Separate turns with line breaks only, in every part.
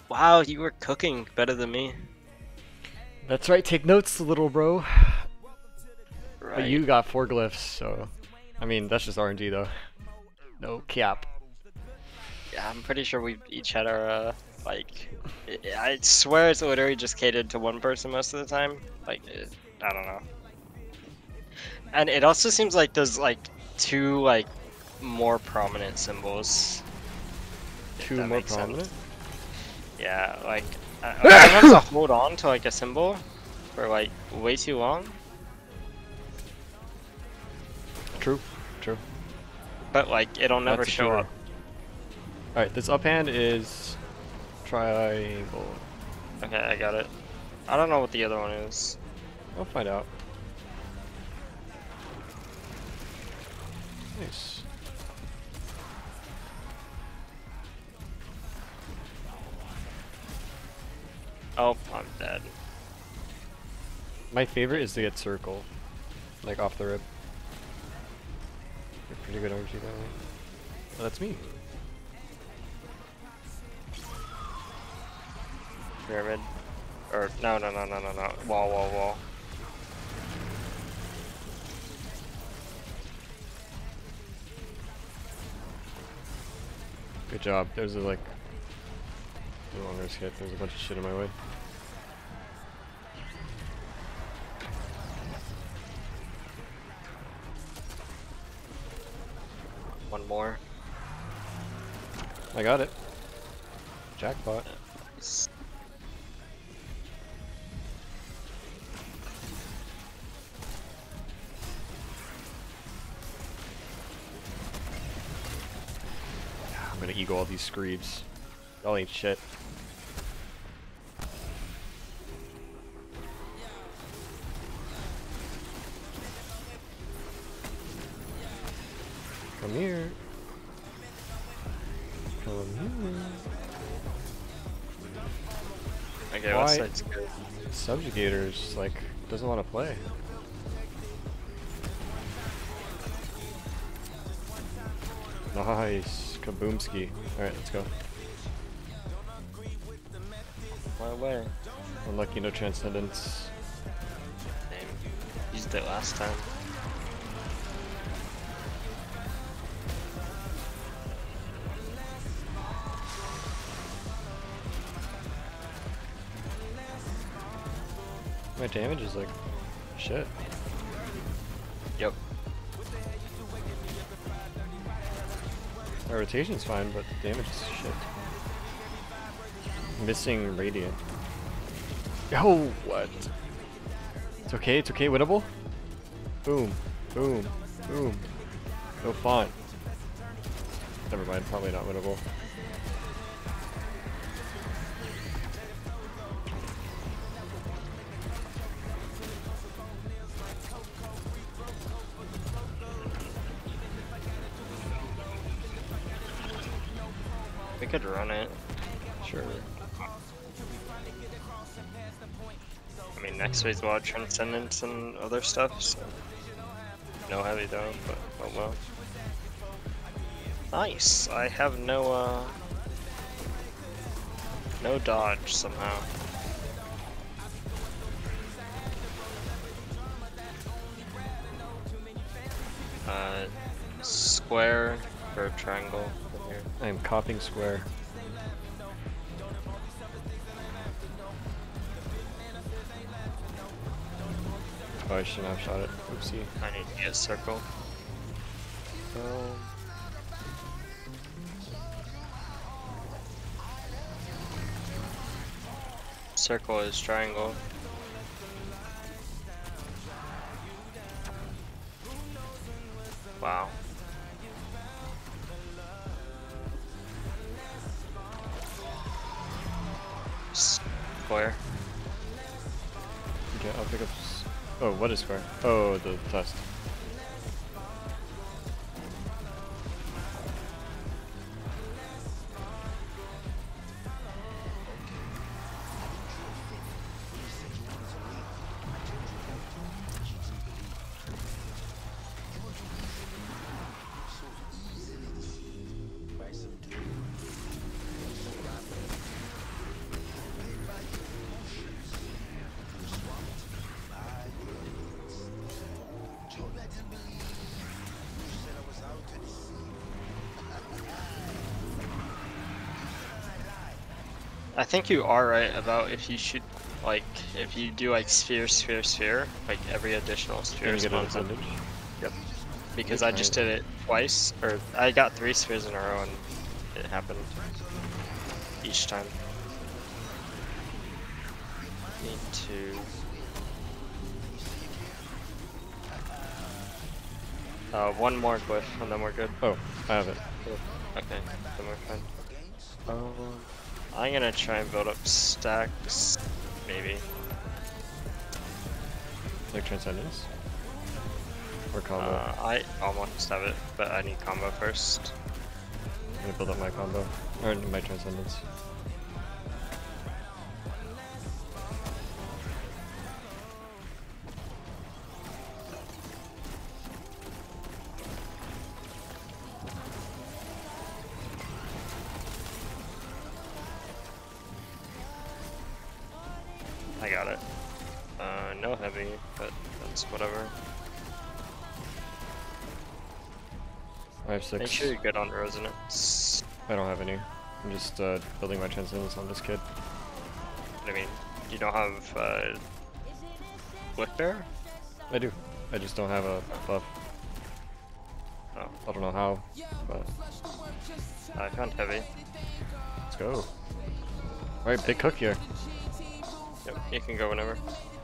Wow, you were cooking better than me.
That's right, take notes, little bro. But
Right.
you got 4 glyphs, so... I mean, that's just RNG though. No cap.
Yeah, I'm pretty sure we each had our, like, I swear it's literally just catered to one person most of the time. Like, I don't know. And it also seems like there's, like, two, like, more prominent symbols, if
Two
that
more
makes
prominent?
sense. Yeah, like, sometimes I'll hold on to, like, a symbol for, like, way too long,
True, true.
but, like, it'll never
That's a
show
true.
up.
Alright, this uphand is... triangle.
Okay, I got it. I don't know what the other one is.
I'll find out. Nice.
Oh, I'm dead.
My favorite is to get circle. Like off the rip. You're pretty good RNG that way. Oh, that's me.
Pyramid. Or, no. Wall, wall, wall.
Good job. There's a like... no longer skip. There's a bunch of shit in my way.
One more.
I got it. Jackpot.
S-
I'm gonna eagle all these screeves. Y'all ain't shit. Come here. Come here.
Okay,
Why?
West Side's good.
Subjugators, like, doesn't want to play. Nice. Kaboomski. Alright, let's go.
My way.
Unlucky, no transcendence.
Damn. Used it last time.
My damage is like shit.
Yep.
My rotation's fine, but the damage is shit. Missing radiant. Oh, what? It's okay, winnable. Boom, boom, boom. No font. Never mind, probably not winnable.
We could run it.
Sure.
I mean, next week's a lot of Transcendence and other stuff, so. No heavy though, but oh well. Nice! I have no, no dodge somehow. Square or triangle from here.
I am copying square. Oh, I shouldn't have shot it. Oopsie.
I need to get a circle. Circle is triangle. Wow. Square.
Okay, I'll pick up. Oh, what is square? Oh, the test.
I think you are right about if you should, like, if you do like sphere, sphere, sphere, like every additional sphere
You get a
spawns in.
percentage.
Yep. Because
Good
I just
try.
did it twice, or I got 3 spheres in a row and it happened each time. Need to. One more glyph and then we're good.
Oh, I have it.
Cool. Okay, then we're fine. I'm gonna try and build up stacks, maybe.
Like Transcendence? Or combo?
I almost have it, but I need combo first.
I'm gonna build up my combo. Or my Transcendence.
I got it. No heavy, but that's whatever.
I have 6.
Make sure you're good on resonance.
I don't have any. I'm just building my Transcendence on this kid.
I mean, you don't have Whip Bear?
I do. I just don't have a buff.
Oh,
I don't know how, but
I found heavy.
let's go. Alright, big cook here.
Yep, you can go whenever.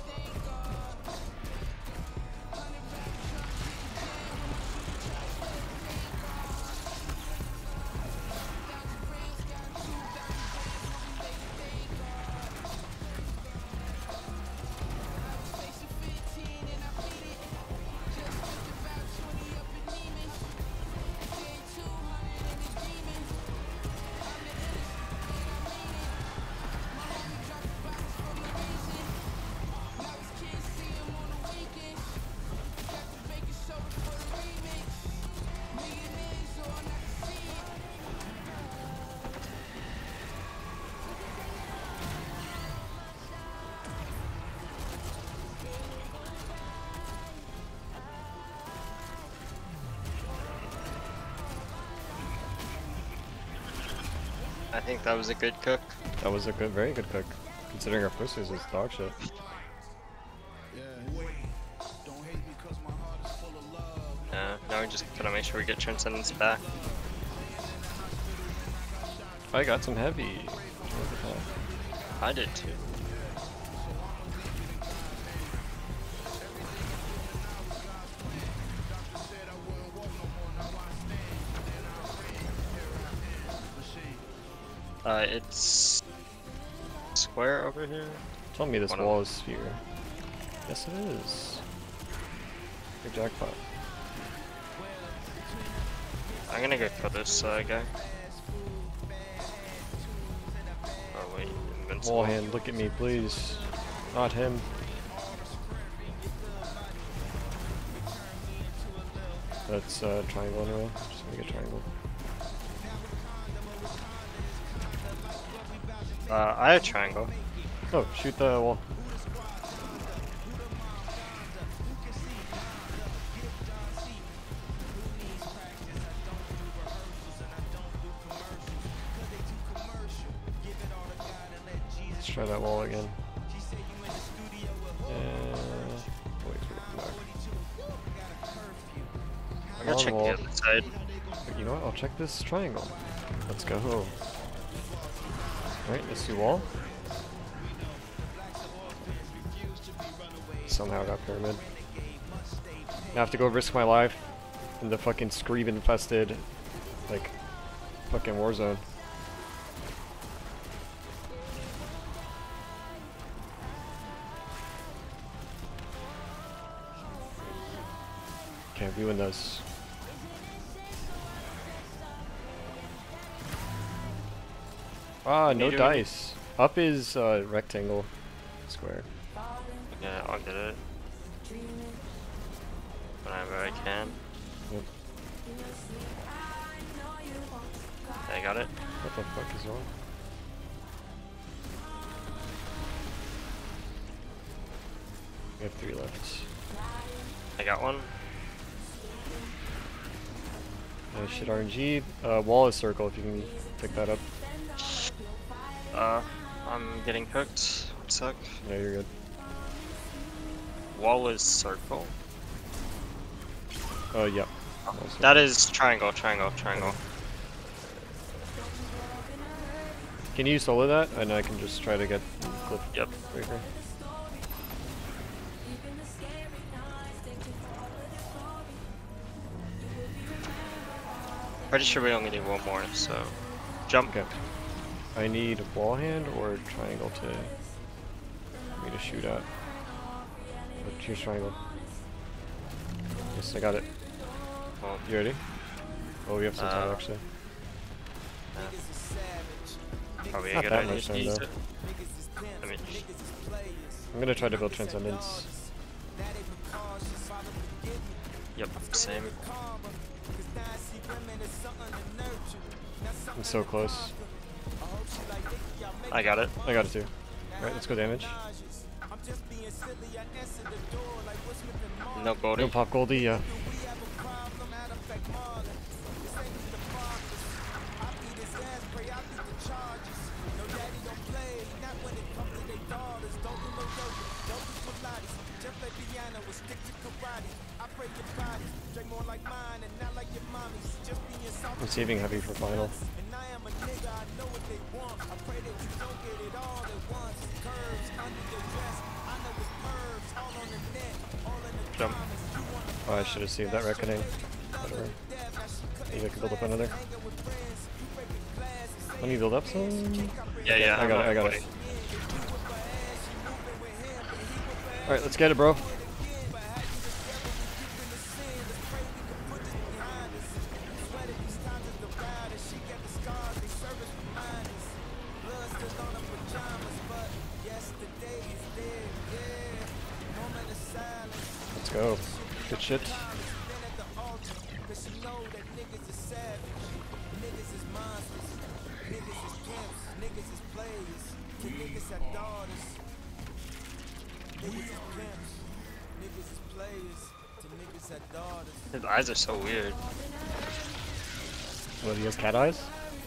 I think that was a good cook.
That was a good, very good cook. Considering our first is dog shit.
Now we just gotta make sure we get Transcendence back.
I got some heavy.
I did too. It's square over here.
Tell me this
One
wall is sphere. Yes it is. Big jackpot.
I'm gonna go for this guy. Oh wait, invincible.
Wall hand, look at me please. Not him. That's triangle anyway. Just gonna get triangle.
I have triangle.
Oh, shoot the wall. Let's try that wall again. Wait,
I'm gonna check the other side.
you know what? I'll check this triangle. Let's go. Alright, let's do wall. Somehow got pyramid. Now I have to go risk my life in the fucking Screeve infested, like, fucking war zone. Okay, we win this. Ah, no dice. Up is rectangle, square.
Yeah, I'll get it whenever I can.
Yep.
I got it.
What the fuck is wrong? We have 3 left.
I got one.
Shit RNG. Wall is circle if you can pick that up.
I'm getting hooked. Would suck.
Yeah, you're good.
Wall is circle.
Oh, yeah.
That is triangle, triangle, triangle.
Can you solo that? And I can just try to get clip
Yep.
breaker.
Pretty sure we only need one more, so jump.
Okay. I need wall hand or triangle for me to shoot at. But choose triangle. Yes, I got it.
Well,
You ready? Oh, we have some time actually.
probably a
Not
good
that
idea
much
to
time
use
though.
it. I mean,
I'm gonna try to build Transcendence.
yep, same.
I'm so close.
I got it.
I got it too. Alright, let's go damage.
No Goldie.
Don't pop Goldie, yeah. I'm saving heavy for final.
Jump.
Oh, I should have saved that reckoning. Whatever. Maybe I could build up another. Let me build up some.
Yeah, yeah.
I got it, I got it. Alright, let's get it, bro. Let's go. Good shit.
His eyes are so weird.
What, he has cat eyes?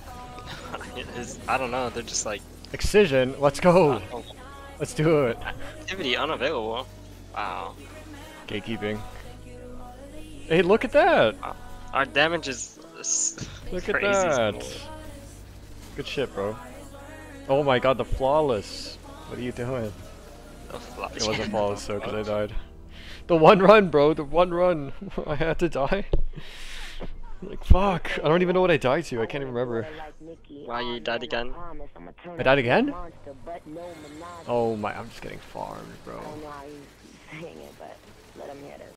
I don't know, they're just like
Excision, let's go! Let's do it!
activity unavailable. Wow.
Gatekeeping. Hey, look at that!
Our damage is
Look at
crazy
that!
small.
Good shit, bro. Oh my god, the flawless! What are you doing? It wasn't flawless though, because I died. The one run, bro! The one run! I had to die? Like, fuck! I don't even know what I died to, I can't even remember.
Wow, you died again?
I died again? Oh my, I'm just getting farmed, bro.